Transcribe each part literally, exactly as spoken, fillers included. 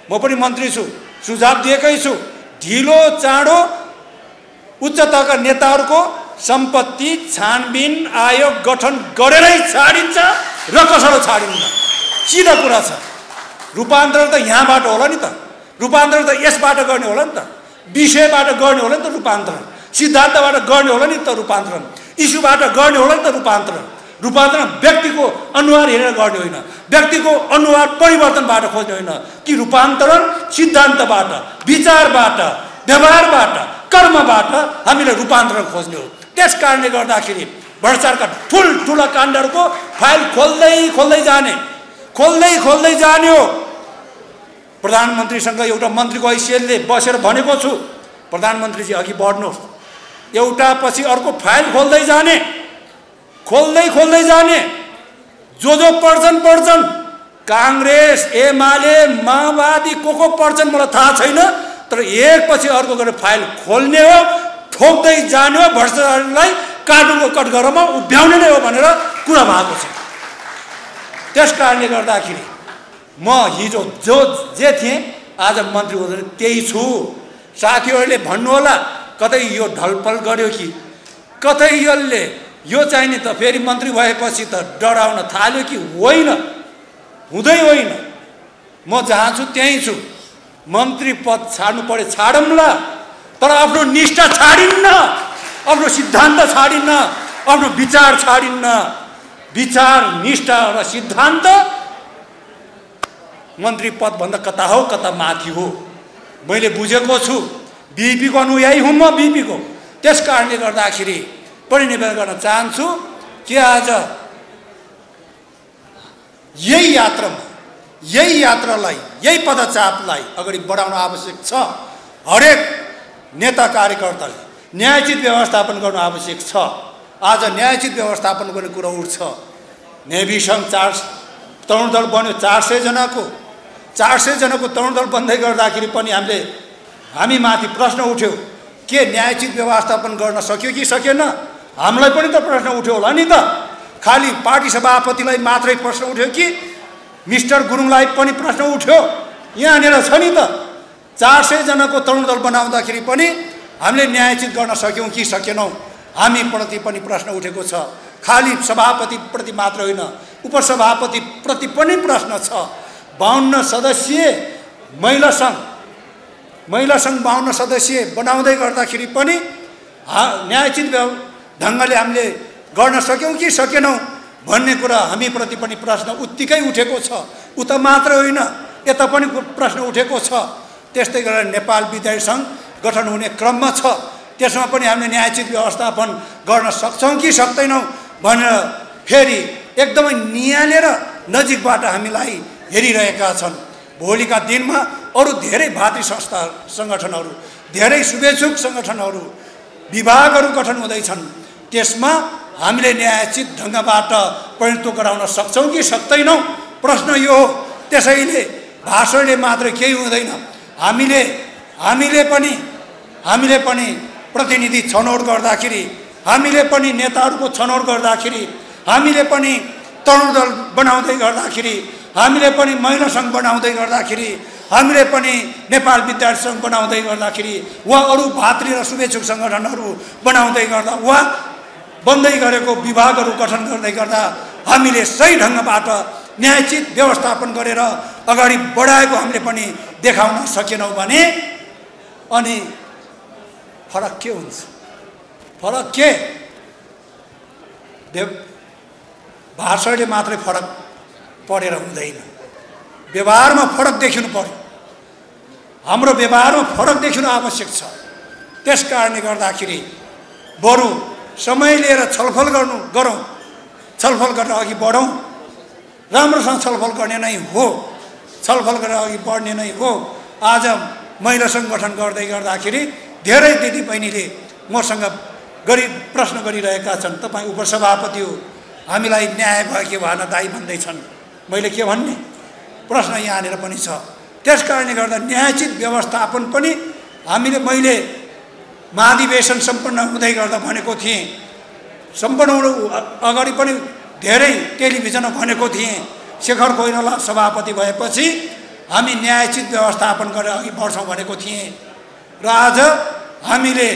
म पनि मन्त्री छु, सुझाव दिएकै छु, ढिलो चाँडो उच्च तहका नेताहरूको सम्पत्ति छानबिन आयोग गठन गरेरै छाडिन्छ र कसैले छाडिन्न। सिधा कुरा छ। रूपान्तरण त यहाँबाट होला नि त, रूपान्तरण त यसबाट गर्ने होला नि त, विषयबाट गर्ने होला नि त रूपान्तरण, सिद्धान्तबाट गर्ने होला नि त रूपान्तरण, इस्युबाट गर्ने होला नि त रूपान्तरण। रूपान्तरण व्यक्तिको अनुहार हेरेर गर्ने होइन, व्यक्तिको अनुहार परिवर्तनबाट खोज्ने होइन कि रूपान्तरण सिद्धान्तबाट, विचारबाट, व्यवहारबाट, कर्मबाट हामीले रूपान्तरण खोज्ने हो। त्यस कारणले गर्दाखेरि भ्रष्टाचारका ठुल्ठुला काण्डहरूको फाइल खोल्दै खोल्दै जाने खोल्दै खोल्दै जाने हो। प्रधानमन्त्रीसँग एउटा मन्त्रीको हैसियतले बसेर भनेको छु, प्रधानमन्त्रीजी अघि बढ्नुहोस्, एउटा पछि अर्को फाइल खोल्दै जाने खोल्दै खोल्दै जाने। जो जो पढ्छन् पढ्छन्, काङ्ग्रेस, एमाले, माओवादी को को पढ्छन् मलाई थाहा छैन, तर एकपछि अर्को गरेर फाइल खोल्ने हो, ठोक्दै जाने हो, भ्रष्टाचारलाई कानुनको कठघरामा उभ्याउने नै हो भनेर कुरा भएको छ। त्यस कारणले गर्दाखेरि म हिजो जो जे थिएँ आज मन्त्री हुँदैन त्यही छु। साथीहरूले भन्नुहोला कतै यो ढलपल गर्यो कि कतै यसले यो चाहिने त फेरि मन्त्री भएपछि त डराउन थाल्यो कि होइन, हुँदै होइन। म जहाँ छु त्यहीँ छु। मन्त्री पद छाड्नु पर्यो छाडौँला, तर आफ्नो निष्ठा छाडिन्न, आफ्नो सिद्धान्त छाडिन्न, आफ्नो विचार छाडिन्न। विचार, निष्ठा र सिद्धान्त मन्त्री पदभन्दा कता हो कता माथि हो। मैले बुझेको छु, बिपीको अनुयायी हुँ म, बिपीको। त्यस कारणले गर्दाखेरि पनि निवेदन गर्न चाहन्छु कि आज यही यात्रामा, यही यात्रालाई, यही पदचापलाई अगाडि बढाउन आवश्यक छ। हरेक नेता कार्यकर्ताले न्यायोचित व्यवस्थापन गर्नु आवश्यक छ। आज न्यायोचित व्यवस्थापन गर्ने कुरा उठ्छ। नेभी सङ्घ चार तरुण दल बन्यो, चार सय जनाको चार सय जनाको तरुण दल बन्दै गर्दाखेरि पनि हामीले हामी माथि प्रश्न उठ्यो के न्यायोचित व्यवस्थापन गर्न सक्यो कि सकेन। हामीलाई पनि त प्रश्न उठ्यो होला नि त। खालि पार्टी सभापतिलाई मात्रै प्रश्न उठ्यो कि मिस्टर गुरुङलाई पनि प्रश्न उठ्यो? यहाँनिर छ नि त। चार सय जनाको तरुण दल बनाउँदाखेरि पनि हामीले न्यायोचित गर्न सक्यौँ कि सकेनौँ, हामी प्रति पनि प्रश्न उठेको छ। खालि सभापति प्रति मात्र होइन, उपसभापति प्रति पनि प्रश्न छ। बाहन्न सदस्यीय महिला सङ्घ महिला सङ्घ बाहन्न सदस्यीय बनाउँदै गर्दाखेरि पनि न्यायोचित ढङ्गले हामीले गर्न सक्यौँ कि सकेनौँ भन्ने कुरा हामीप्रति पनि प्रश्न उत्तिकै उठेको छ। उता मात्र होइन, यता पनि प्रश्न उठेको छ। त्यस्तै गरेर नेपाल विद्यार्थी सङ्घ गठन हुने क्रममा छ, त्यसमा पनि हामीले न्यायोचित व्यवस्थापन गर्न सक्छौँ कि सक्दैनौँ भनेर फेरि एकदमै नियालेर नजिकबाट हामीलाई हेरिरहेका छन्। भोलिका दिनमा अरू धेरै भातृ संस्था सङ्गठनहरू, धेरै शुभेच्छुक सङ्गठनहरू, विभागहरू गठन हुँदैछन्। त्यसमा हामीले न्यायोचित ढङ्गबाट परिणत गराउन सक्छौँ कि सक्दैनौँ प्रश्न यो हो। त्यसैले भाषणले मात्र केही हुँदैन। हामीले हामीले पनि हामीले पनि प्रतिनिधि छनौट गर्दाखेरि, हामीले पनि नेताहरूको छनौट गर्दाखेरि, हामीले पनि तरुण दल बनाउँदै गर्दाखेरि, हामीले पनि महिला सङ्घ बनाउँदै गर्दाखेरि, हामीले पनि नेपाल विद्यार्थी सङ्घ बनाउँदै गर्दाखेरि, वा अरू भातृ र शुभेच्छुक सङ्गठनहरू बनाउँदै गर्दा, वा बन्दै गरेको विभागहरू गठन गर्दै गर्दा हामीले सही ढङ्गबाट न्यायोचित व्यवस्थापन गरेर अगाडि बढाएको हामीले पनि देखाउन सकेनौँ भने अनि फरक के हुन्छ? फरक के? भाषणले मात्रै फरक परेर हुँदैन, व्यवहारमा फरक देखिनु पर्यो। हाम्रो व्यवहारमा फरक देखिनु आवश्यक छ। त्यस कारणले गर्दाखेरि बरु समय लिएर छलफल गर्नु गरौँ, छलफल गरेर अघि बढौँ। राम्रोसँग छलफल गर्ने नै हो, छलफल गरेर अघि बढ्ने नै हो। आज महिला सङ्गठन गर्दै गर्दाखेरि धेरै दिदीबहिनीले मसँग गरी प्रश्न गरिरहेका छन्, तपाईँ उपसभापति हो, हामीलाई न्याय भयो के भएन दाइ भन्दैछन्। मैले के भन्ने? प्रश्न यहाँनिर पनि छ। त्यस कारणले गर्दा न्यायोचित व्यवस्थापन पनि हामीले मैले महाधिवेशन सम्पन्न हुँदै गर्दा भनेको थिएँ, सम्पन्न हुनु अगाडि पनि धेरै टेलिभिजनमा भनेको थिएँ, शेखर कोइराला सभापति भएपछि हामी न्यायोचित व्यवस्थापन गरेर अघि बढ्छौँ भनेको थिएँ र आज हामीले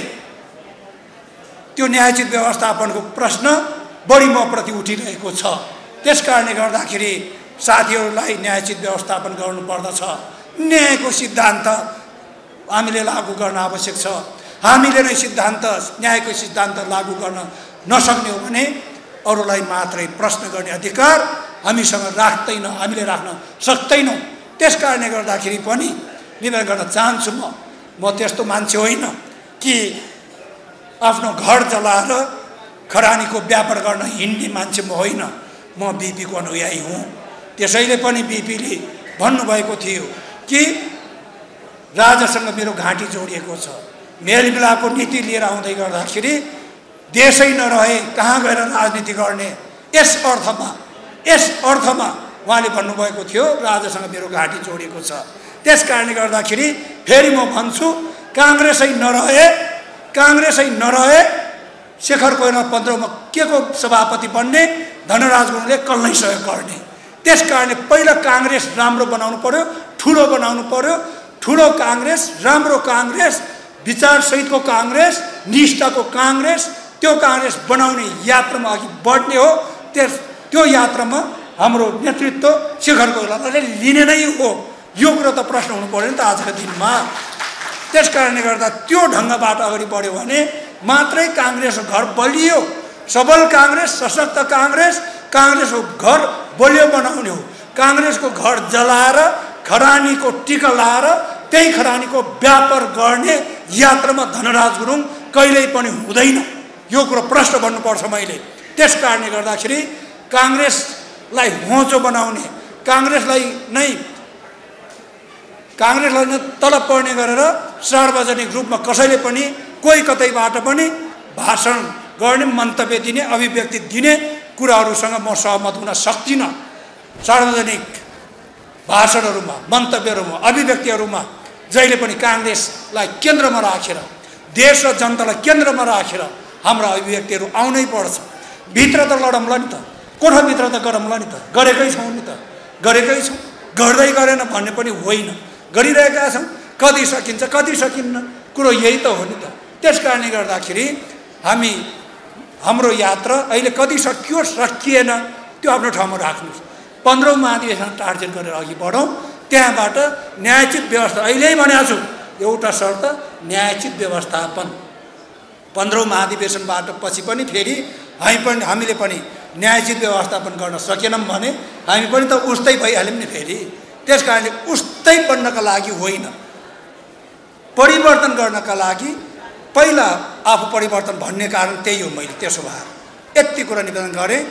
त्यो न्यायोचित व्यवस्थापनको प्रश्न बढी मप्रति उठिरहेको छ। त्यसकारणले गर्दाखेरि साथीहरूलाई न्यायोचित व्यवस्थापन गर्नुपर्दछ। न्यायको सिद्धान्त हामीले लागू गर्न आवश्यक छ। हामीले नै सिद्धान्त न्यायको सिद्धान्त लागू गर्न नसक्ने हो भने अरूलाई मात्रै प्रश्न गर्ने अधिकार हामीसँग राख्दैन, हामीले राख्न सक्दैनौँ। त्यसकारणले गर्दाखेरि पनि निवेदन गर्न चाहन्छु, म म त्यस्तो मान्छे होइन कि आफ्नो घर जलाएर खरानीको व्यापार गर्न हिँड्ने मान्छे म होइन। म बिपीको अनुयायी हुँ। त्यसैले पनि बिपीले भन्नुभएको थियो कि राजासँग मेरो घाँटी जोडिएको छ। मेलमिलापको नीति लिएर आउँदै गर्दाखेरि देशै नरहे कहाँ गएर राजनीति गर्ने, यस अर्थमा यस अर्थमा उहाँले भन्नुभएको थियो राजासँग मेरो घाँटी जोडिएको छ। त्यस कारणले गर्दाखेरि फेरि म भन्छु, काङ्ग्रेसै नरहे काङ्ग्रेसै नरहे शेखर कोइराला पन्ध्रमा के को सभापति बन्ने, धनराज गुरुङले कल्लै सहयोग गर्ने। त्यस कारणले पहिला काङ्ग्रेस राम्रो बनाउनु पर्यो, ठुलो बनाउनु पर्यो। ठुलो काङ्ग्रेस, राम्रो काङ्ग्रेस, विचारसहितको काङ्ग्रेस, निष्ठाको काङ्ग्रेस, त्यो काङ्ग्रेस बनाउने यात्रामा अघि बढ्ने हो। त्यस त्यो यात्रामा हाम्रो नेतृत्व शेखर कोइरालाले लिने नै हो। यो कुरो त प्रश्न हुनु पर्यो नि त आजको दिनमा। त्यस कारणले गर्दा त्यो ढङ्गबाट अगाडि बढ्यो भने मात्रै काङ्ग्रेसको घर बलियो। सबल काङ्ग्रेस, सशक्त काङ्ग्रेस, काङ्ग्रेसको घर बलियो बनाउने हो। काङ्ग्रेसको घर जलाएर खरानीको टिका लाएर त्यही खरानीको व्यापार गर्ने यात्रामा धनराज गुरुङ कहिल्यै पनि हुँदैन। यो कुरो प्रश्न भन्नुपर्छ मैले। त्यस कारणले गर्दाखेरि काङ्ग्रेसलाई होचो बनाउने, काङ्ग्रेसलाई नै काङ्ग्रेसलाई नै तलब पर्ने गरेर सार्वजनिक रूपमा कसैले पनि कोही कतैबाट पनि भाषण गर्ने, मन्तव्य दिने, अभिव्यक्ति दिने कुराहरूसँग म सहमत हुन सक्दिनँ। सार्वजनिक भाषणहरूमा, मन्तव्यहरूमा, अभिव्यक्तिहरूमा जहिले पनि काङ्ग्रेसलाई केन्द्रमा राखेर, देश र जनतालाई केन्द्रमा राखेर हाम्रा अभिव्यक्तिहरू आउनै पर्छ। भित्र त लडौँला नि त, कोठाभित्र त गरौँला नि त, गरेकै छौँ नि त, गरेकै छौँ। गर्दै गरेन भन्ने पनि होइन, गरिरहेका छौँ। कति सकिन्छ कति सकिन्न कुरो यही त हो नि त। त्यस कारणले गर्दाखेरि हामी हाम्रो यात्रा अहिले कति सकियो सकिएन त्यो आफ्नो ठाउँमा राख्नुहोस्। पन्ध्रौँ महाधिवेशन टार्गेट गरेर अघि बढौँ। त्यहाँबाट न्यायोचित व्यवस्था, अहिल्यै भनेको छु, एउटा शर्त न्यायोचित व्यवस्थापन। पन्ध्रौँ महाधिवेशनबाट पछि पनि फेरि हामी पनि हामीले पनि न्यायोचित व्यवस्थापन गर्न सकेनौँ भने हामी पनि त उस्तै भइहाल्यौँ नि फेरि। त्यस कारणले उस्तै बन्नका लागि होइन, परिवर्तन गर्नका लागि पहिला आफू परिवर्तन भन्ने कारण त्यही हो। मैले त्यसो भए यति कुरा निवेदन गरेँ।